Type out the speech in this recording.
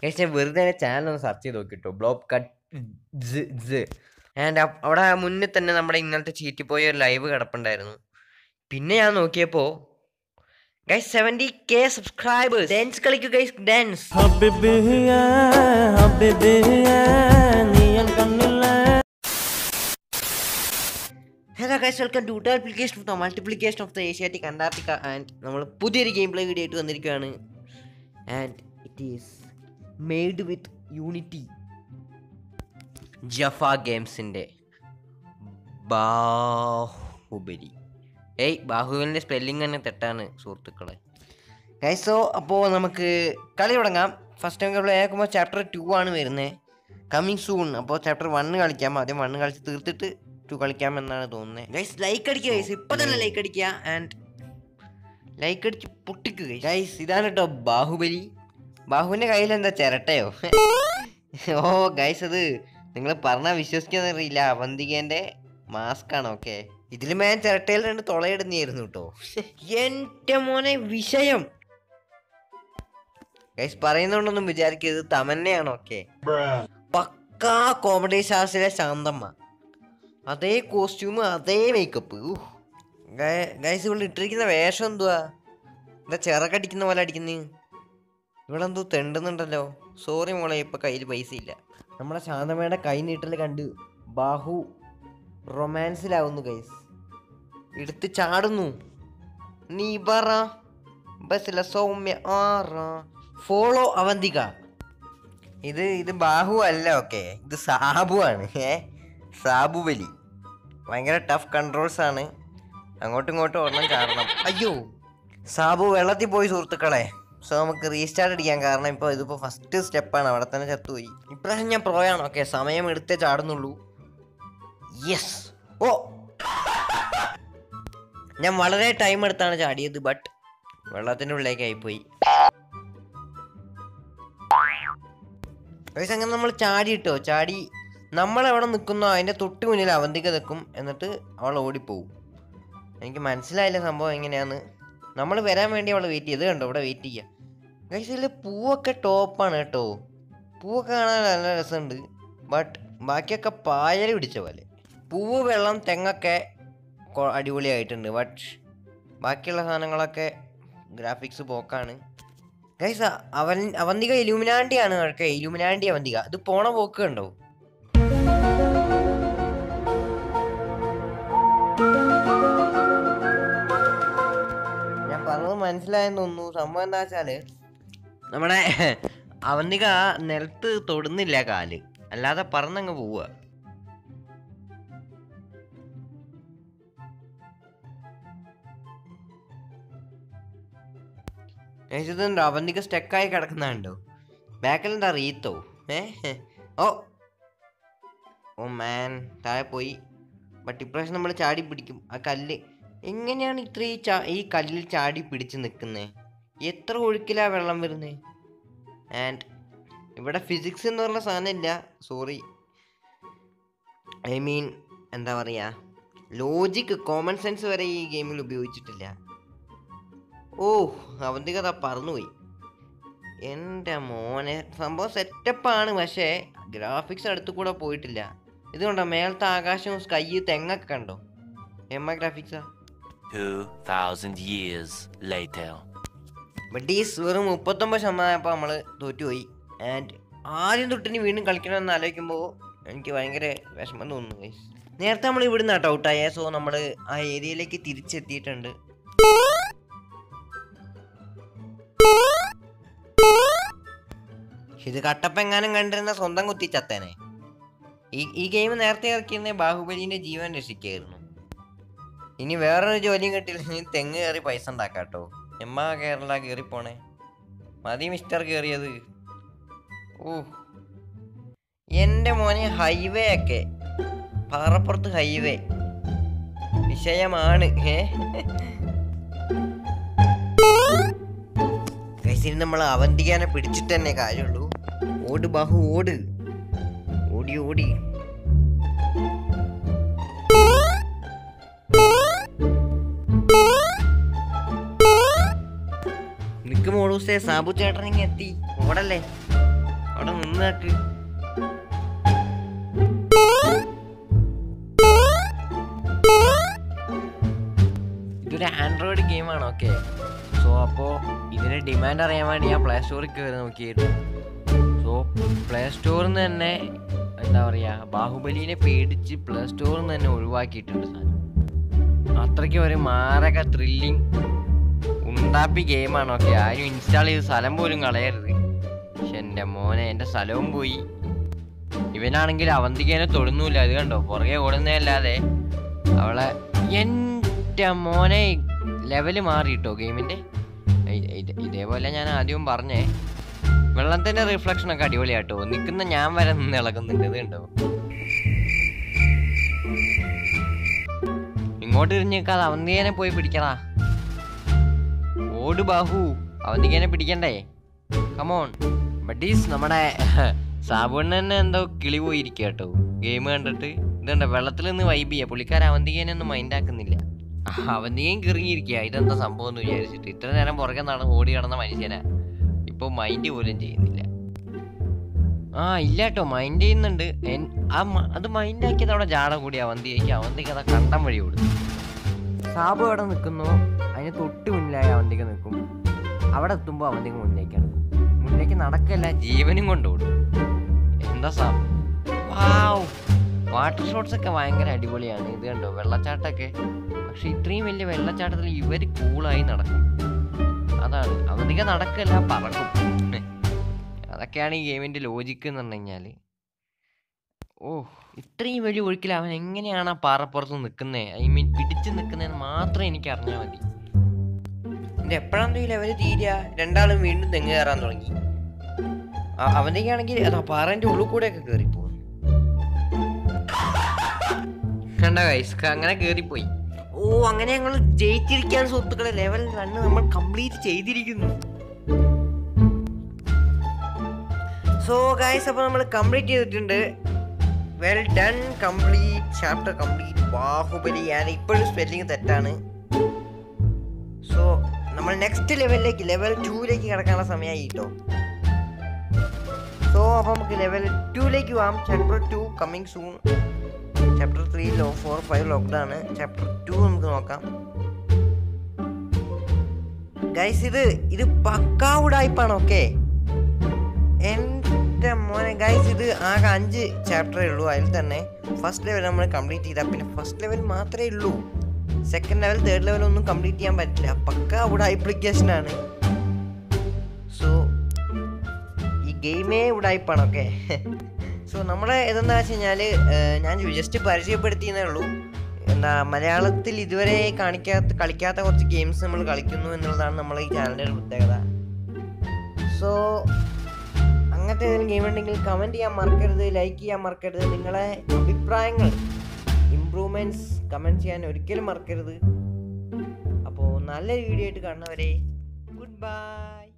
ഞാൻ വെറുതെ ചാനൽ ഒന്ന് സെർച്ച് ചെയ്ത് നോക്കിട്ടോ, ബ്ലോബ് കട്ട് ആൻഡ് അവിടെ മുന്നിൽ തന്നെ നമ്മുടെ ഇന്നലത്തെ ചീറ്റി പോയ ഒരു ലൈവ് കിടപ്പുണ്ടായിരുന്നു. പിന്നെ ഞാൻ നോക്കിയപ്പോൾ ഗൈസ് 70K സബ്സ്ക്രൈബേഴ്സ്. ഡാൻസ് കളിക്കൂ guys, dance. Hello guys, welcome to multiplication of the Asiatic Antarctica. And നമ്മൾ പുതിയൊരു ഗെയിം പ്ലേ വീഡിയോ ആയിട്ട് വന്നിരിക്കുകയാണ്. And it is made with Unity. ജഫ ഗെയിംസിൻ്റെ ബാഹുബലി. ബാഹുബലിൻ്റെ സ്പെല്ലിംഗ് തന്നെ തെറ്റാണ് സുഹൃത്തുക്കളെ. ഗൈസ്, സോ അപ്പോൾ നമുക്ക് കളി തുടങ്ങാം. ഫസ്റ്റ് ടൈം നമ്മൾ കേൾക്കുമ്പോൾ ചാപ്റ്റർ 2 ആണ് വരുന്നത്, കമ്മിങ് സൂൺ. അപ്പോൾ ചാപ്റ്റർ 1 കളിക്കാം. ആദ്യം 1 കളിച്ച് തീർത്തിട്ട് 2 കളിക്കാം എന്നാണ് തോന്നുന്നത്. ഗൈസ് ലൈക്ക് അടിക്കുക ഗൈസ്, ഇപ്പം തന്നെ ലൈക്ക് അടിക്കുക. ആൻഡ് ലൈക്ക് അടിച്ച് പൊട്ടിക്കുക ഗൈസ്. ഇതാണ് കേട്ടോ ബാഹുബലി. ബാഹുവിൻ്റെ കയ്യിൽ എന്താ ചിരട്ടയോ? ഓ ഗൈസ്, അത് നിങ്ങൾ പറഞ്ഞാൽ വിശ്വസിക്കാന്നറിയില്ല, അവന്തികേൻ്റെ മാസ്ക് ആണ്. ഓക്കെ, ഇതിൽ ഞാൻ ചിരട്ടയിൽ 2 തുളയിടുന്നായിരുന്നു കേട്ടോ. എൻ്റെ മോനെ വിഷയം ഗൈസ്. പറയുന്നോണ്ടൊന്നും വിചാരിക്കരുത്, തമന്നയാണ്. ഓക്കെ, പക്കാ കോമഡി സ്റ്റാർസിലെ ശാന്തമ്മ, അതേ കോസ്റ്റ്യൂം, അതേ മേക്കപ്പ്. ഗൈസ്, ഇവിടെ ഇട്ടിരിക്കുന്ന വേഷം എന്തുവാ? എന്താ ചിറകടിക്കുന്ന പോലെ അടിക്കുന്നേ? ഇവിടെ എന്തോ തെണ്ടുന്നുണ്ടല്ലോ. സോറി മോളെ, ഇപ്പം കയ്യിൽ പൈസ ഇല്ല. നമ്മുടെ ശാന്തമ്മയുടെ കൈ നീട്ടൽ കണ്ട് ബാഹു റൊമാൻസിലാവുന്നു ഗൈസ്. എടുത്ത് ചാടുന്നു. നീ പറ ബസ്സില സൗമ്യ ഫോളോ അവന്തിക. ഇത് ബാഹു അല്ല. ഓക്കെ, ഇത് സാബു ആണ്. സാബുബലി. ഭയങ്കര ടഫ് കൺട്രോൾസ് ആണ്. അങ്ങോട്ടും ഇങ്ങോട്ടും ഒരെണ്ണം ചാടണം. അയ്യോ, സാബു വെള്ളത്തിൽ പോയി സുഹൃത്തുക്കളെ. സോ നമുക്ക് റീസ്റ്റാർട്ട് അടിക്കാം. കാരണം ഇതിപ്പോൾ ഫസ്റ്റ് സ്റ്റെപ്പാണ്, അവിടെ തന്നെ ചത്തുപോയി. ഇപ്രാവശ്യം ഞാൻ പ്രോയാണ്. ഓക്കെ, സമയം എടുത്തേ ചാടുന്നുള്ളൂ. യെസ്. ഓ, ഞാൻ വളരെ ടൈം എടുത്താണ് ചാടിയത്, ബട്ട് വെള്ളത്തിൻ്റെ ഉള്ളിലേക്ക് ആയിപ്പോയി. അങ്ങനെ നമ്മൾ ചാടിയിട്ടോ. ചാടി നമ്മളെവിടെ നിൽക്കുന്നോ അതിൻ്റെ തൊട്ട് മുന്നിൽ അവന്തിക നിൽക്കും. എന്നിട്ട് അവൾ ഓടിപ്പോവും. എനിക്ക് മനസ്സിലായില്ല സംഭവം എങ്ങനെയാന്ന്. നമ്മൾ വരാൻ വേണ്ടി അവൾ വെയിറ്റ് ചെയ്ത് കണ്ടോ, ഇവിടെ വെയിറ്റ് ചെയ്യുക. ഗൈസ്, ഇതിൽ പൂവൊക്കെ ടോപ്പാണ് കേട്ടോ. പൂവൊക്കെ കാണാൻ നല്ല രസമുണ്ട്, ബട്ട് ബാക്കിയൊക്കെ പായൽ പിടിച്ച പോലെ. പൂവ്, വെള്ളം, തെങ്ങൊക്കെ അടിപൊളിയായിട്ടുണ്ട്, ബട്ട് ബാക്കിയുള്ള സാധനങ്ങളൊക്കെ ഗ്രാഫിക്സ് പോക്കാണ്. ഗൈസ്, അവന്തിക ഇലുമിനാണ്ടിയാണ്. കേട്ടോ, ഇലുമിനാണ്ടി അവന്തിക. ഇത് പോണ പോക്ക് കണ്ടോ? ഞാൻ പറഞ്ഞത് മനസ്സിലായെന്ന് തോന്നുന്നു. സംഭവം എന്താ വെച്ചാല് നമ്മുടെ അവന്തിക നിലത്ത് തൊടുന്നില്ല കാല്, അല്ലാതെ പറന്നങ്ങ് പോവുക. ഇതുണ്ടോ അവന്തിക സ്റ്റക്കായി കിടക്കുന്നുണ്ടോ? ബാക്കിൽ എന്താ റീത്തോ? ഓ ഓ മാൻ, താഴെ പോയി. ബട്ട് ഇപ്രാവശ്യം നമ്മൾ ചാടി പിടിക്കും. ആ കല്ല് എങ്ങനെയാണ് ഈ കല്ലിൽ ചാടി പിടിച്ച് നിൽക്കുന്നത്? എത്ര ഒഴുക്കിലാ വെള്ളം വരുന്നത്? ആൻഡ് ഇവിടെ ഫിസിക്സ് എന്ന് പറഞ്ഞ സാധനം ഇല്ല. സോറി, ഐ മീൻ എന്താ പറയുക, ലോജിക്ക്, കോമൺ സെൻസ് വരെ ഈ ഗെയിമിൽ ഉപയോഗിച്ചിട്ടില്ല. ഓ, അവന്തിക കഥ പറന്നുപോയി. എൻ്റെ മോനെ, സംഭവം സെറ്റപ്പാണ്, പക്ഷേ ഗ്രാഫിക്സ് അടുത്ത് കൂടെ പോയിട്ടില്ല. ഇതുകൊണ്ടോ മേളത്തെ ആകാശവും സ്കൈ, തെങ്ങൊക്കെ കണ്ടോ? ഗ്രാഫിക്സാ. 2000 years later. ബഡീസ് വെറും 39% നമ്മൾ തോറ്റുപോയി. ആൻഡ് ആദ്യം തൊട്ടിന് വീണ്ടും കളിക്കണമെന്ന് ആലോചിക്കുമ്പോൾ എനിക്ക് ഭയങ്കര വിഷമം തോന്നുന്നു ഗൈസ്. നേരത്തെ നമ്മൾ ഇവിടുന്ന് കേട്ടോ ഔട്ടായേ. സോ നമ്മൾ ആ ഏരിയയിലേക്ക് തിരിച്ചെത്തിയിട്ടുണ്ട്. ഇത് കട്ടപ്പെങ്ങാനും കണ്ടിരുന്ന സ്വന്തം കുത്തി ചത്തേനെ. ഈ ഗെയിം നേരത്തെ ഇറക്കിയിരുന്ന ബാഹുബലിന്റെ ജീവൻ രക്ഷിക്കായിരുന്നു. ഇനി വേറൊരു ജോലിയും കിട്ടില്ല, തെങ്ങ് കയറി പൈസ ഉണ്ടാക്കാട്ടോ. കേരള കയറി പോണേ മതി മിസ്റ്റർ കയറിയത്. ഓ എൻ്റെ മോനെ, ഹൈവേ ഒക്കെ പാറപ്പുറത്ത് ഹൈവേ വിഷയമാണ്. കൈസിന് നമ്മൾ അവന്തികാനെ പിടിച്ചിട്ട് തന്നെ കാര്യമുള്ളൂ. ഓട് ബാഹു, ഓട്, ഓടി ഓടി. നിക്ക് മോളൂസേ, സാബു ചേട്ടനിങ്ങ് എത്തി. ഓടല്ലേ. അവിടെ നിന്നാക്ക്. ഇതൊരു ആൻഡ്രോയിഡ് ഗെയിമാണ്. ഓക്കെ, സോ അപ്പോൾ ഇതിന് ഡിമാൻഡ് അറിയാൻ വേണ്ടി ഞാൻ പ്ലേ സ്റ്റോറിൽ കയറി നോക്കിയിരുന്നു. സോ പ്ലേ സ്റ്റോറിൽ നിന്ന് തന്നെ എന്താ പറയുക, ബാഹുബലിനെ പേടിച്ച് പ്ലേ സ്റ്റോറിൽ നിന്ന് തന്നെ ഒഴിവാക്കിയിട്ടുണ്ട് സാധനം. അത്രയ്ക്ക് ഒരു മാരക ത്രില്ലിങ് ഉണ്ടാപ്പി ഗെയിമാണ്. ഓക്കെ, ആരും ഇൻസ്റ്റാൾ ചെയ്ത് സ്ഥലം പോലും കളയരുത്. പക്ഷെ എൻ്റെ മോനെ, എൻ്റെ സ്ഥലവും പോയി. ഇവനാണെങ്കിൽ അവന്തികേനെ തൊടുന്നില്ല. അത് കണ്ടോ, പുറകെ ഓടുന്നതല്ലാതെ അവളെ. എൻ്റെ മോനെ, ലെവല് മാറിയിട്ടോ ഗെയിമിൻ്റെ. ഇതേപോലെ ഞാൻ ആദ്യം പറഞ്ഞേ, വെള്ളത്തിൻ്റെ റിഫ്ലക്ഷനൊക്കെ അടിപൊളിയാട്ടോ. നിൽക്കുന്ന ഞാൻ വരെ നിന്ന് ഇളകുന്നുണ്ട്. ഇത് കണ്ടോ, ഇങ്ങോട്ട് തിരിഞ്ഞേക്കാതെ അവന്തികേനെ പോയി പിടിക്കടാ. ഓട് ബാഹു, അവന്തികേനെ പിടിക്കണ്ടേ? Come on buddies. നമ്മുടെ സാബുണ്ണ തന്നെ എന്തോ കിളി പോയിരിക്കുക കേട്ടോ ഗെയിം കണ്ടിട്ട്. ഇതുണ്ട്, വെള്ളത്തിൽ നിന്ന് വൈബ് ചെയ്യുക. പുള്ളിക്കാരൻ അവന്തികേനെ ഒന്നും മൈൻഡ് ആക്കുന്നില്ല. അവന്തികയും കിറങ്ങിയിരിക്കുക. ഇതെന്താ സംഭവം എന്ന് വിചാരിച്ചിട്ട് ഇത്ര നേരം പുറകെ ഓടി കിടന്ന മനുഷ്യനാ ഇപ്പോൾ മൈൻഡ് പോലും ചെയ്യുന്നില്ല. ഇല്ല കേട്ടോ, മൈൻഡ് ചെയ്യുന്നുണ്ട്. അത് മൈൻഡ് ആക്കിയത് അവിടെ ജാട കൂടി അവന്തിക്ക്. അവന്തിക്ക് അതാ കണ്ടം വഴി കൊടുത്തു. സാബു അവിടെ നിൽക്കുന്നു, അതിന് തൊട്ട് മുന്നിലായി അവന്തിക്ക് നിൽക്കും. അവിടെ എത്തുമ്പോൾ അവന്തിക്ക് മുന്നിലേക്ക് നടക്കും. മുന്നിലേക്ക് നടക്കല്ല, ജീവനും കൊണ്ടോടും. എന്താ സാബ്, വാവ്. വാട്ടർ ഷോട്ട്സ് ഒക്കെ ഭയങ്കര അടിപൊളിയാണ്. ഇത് കണ്ടോ, വെള്ളച്ചാട്ടമൊക്കെ. പക്ഷെ ഇത്രയും വലിയ വെള്ളച്ചാട്ടത്തിൽ ഇവർ കൂളായി നടക്കും. അതാണ്, അവന്തിക്ക് നടക്കല്ല, പറക്കും. അതൊക്കെയാണ് ഈ ഗെയിമിൻ്റെ ലോജിക്ക് എന്ന് പറഞ്ഞു കഴിഞ്ഞാൽ. ഇത്രയും വലിയ ഒഴുക്കിൽ അവൻ എങ്ങനെയാണ് ആ പാറപ്പുറത്ത് നിൽക്കുന്നത്, ഐ മീൻ പിടിച്ച് നിൽക്കുന്നതെന്ന് മാത്രം എനിക്ക് അറിഞ്ഞാൽ മതി. എൻ്റെ എപ്പോഴാണ് ഈ ലെവല് തീരുക? രണ്ടാളും വീണ്ടും തെങ്ങ് കയറാൻ തുടങ്ങി. അവൻ്റെയാണെങ്കിൽ അതാ പാറേൻ്റെ ഉള്ളിൽ കൂടെയൊക്കെ കയറിപ്പോകും. കണ്ട ഗൈസ്, അങ്ങനെ കയറിപ്പോയി. അങ്ങനെ ഞങ്ങൾ ജയിച്ചിരിക്കാൻ സുഹൃത്തുക്കളെ. ലെവൽ 2 നമ്മൾ കംപ്ലീറ്റ് ചെയ്തിരിക്കുന്നു. സോ ഗൈസ്, അപ്പോൾ നമ്മൾ കംപ്ലീറ്റ് ചെയ്തിട്ടുണ്ട്. Well done, complete chapter complete. Baahubali. ഞാൻ ഇപ്പോഴും സ്പെല്ലിങ് തെറ്റാണ്. സോ നമ്മൾ നെക്സ്റ്റ് ലെവലിലേക്ക്, ലെവൽ 2ലേക്ക് കിടക്കാനുള്ള സമയമായി കേട്ടോ. സോ അപ്പോൾ നമുക്ക് ലെവൽ 2ലേക്ക് പോകാം. Chapter 2 coming soon. ചാപ്റ്റർ 3 4 5 ലോക്ക്ഡാണ്. ചാപ്റ്റർ 2 നമുക്ക് നോക്കാം ഗൈസ്. ഇത് പക്കാ ഉടായിപ്പാണ്. ഓക്കെ, എൻ്റെ മോനെ ഗൈസ്, ഇത് ആകെ 5 ചാപ്റ്ററേ ഉള്ളൂ. അതിൽ തന്നെ ഫസ്റ്റ് ലെവൽ നമ്മൾ കംപ്ലീറ്റ് ചെയ്താൽ പിന്നെ ഫസ്റ്റ് ലെവൽ മാത്രമേ ഉള്ളൂ. സെക്കൻഡ് ലെവൽ തേർഡ് ലെവൽ ഒന്നും കംപ്ലീറ്റ് ചെയ്യാൻ പറ്റില്ല. പക്കാ ഇവിടെ ആപ്ലിക്കേഷനാണ്. സോ ഈ ഗെയിമേ ഉടായിപ്പാണ്. ഓക്കെ, സോ നമ്മുടെ ഇതെന്താ വെച്ച് കഴിഞ്ഞാൽ, ഞാൻ ജസ്റ്റ് പരിചയപ്പെടുത്തിയെന്നേ ഉള്ളൂ. മലയാളത്തിൽ ഇതുവരെ കളിക്കാത്ത കുറച്ച് ഗെയിംസ് നമ്മൾ കളിക്കുന്നു എന്നുള്ളതാണ് നമ്മളെ ഈ ചാനലിൻ്റെ ഒരു പ്രത്യേകത. സോ അങ്ങനത്തെ ഏതെങ്കിലും ഗെയിം ഉണ്ടെങ്കിൽ കമൻറ്റ് ചെയ്യാൻ മറക്കരുത്, ലൈക്ക് ചെയ്യാൻ മറക്കരുത്. നിങ്ങളെ അഭിപ്രായങ്ങൾ, ഇംപ്രൂവ്മെൻറ്റ്സ് കമൻറ്റ് ചെയ്യാൻ ഒരിക്കലും മറക്കരുത്. അപ്പോൾ നല്ലൊരു വീഡിയോ ആയിട്ട് കാണുന്നവരെ ഗുഡ് ബൈ.